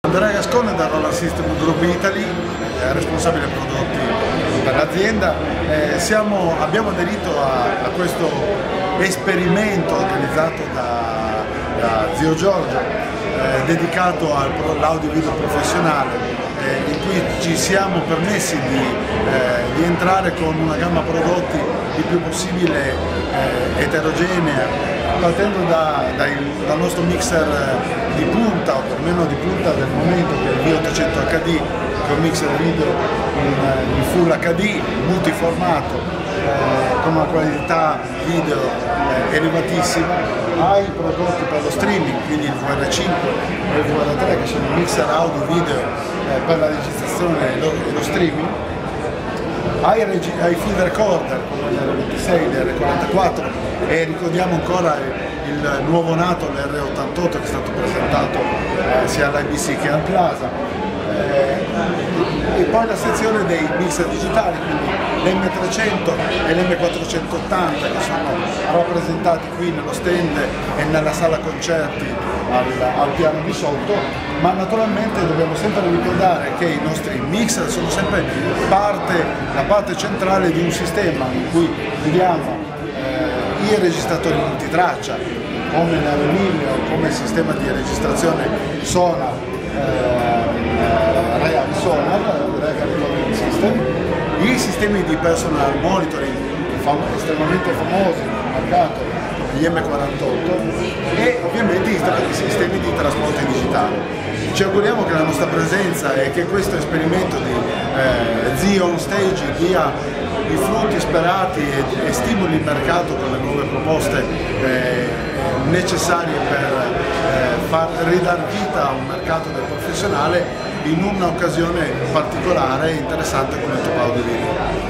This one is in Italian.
Andrea Gascone da Roland System Group Italy, responsabile prodotti per l'azienda. Abbiamo aderito a questo esperimento organizzato da zio Giorgio, dedicato all'audio video professionale, in cui ci siamo permessi di entrare con una gamma prodotti il più possibile eterogenea, partendo dal nostro mixer di punta, o perlomeno di punta del momento, che è il V800 HD, che è un mixer video in Full HD, multiformato, con una qualità video elevatissima, ai prodotti per lo streaming, quindi il VR5 e il VR3, che sono mixer audio video per la registrazione e lo streaming, ai field recorder come l'R26, l'R44, e ricordiamo ancora il nuovo nato, l'R88, che è stato presentato sia all'IBC che al Plaza. E poi la sezione dei mixer digitali, quindi l'M300 e l'M480, che sono rappresentati qui nello stand e nella sala concerti al piano di sotto, ma naturalmente dobbiamo sempre ricordare che i nostri mixer sono sempre la parte centrale di un sistema in cui vediamo i registratori multitraccia, come l'Avenir, come il sistema di registrazione Sonar, Real Recording System, i sistemi di personal monitoring estremamente famosi nel mercato, gli M48, e ovviamente i sistemi di trasporto digitale. Ci auguriamo che la nostra presenza e che questo esperimento di Zio on Stage dia i frutti sperati e stimoli il mercato con le nuove proposte necessarie per ridar vita a un mercato del professionale in un'occasione particolare e interessante come il top audio video.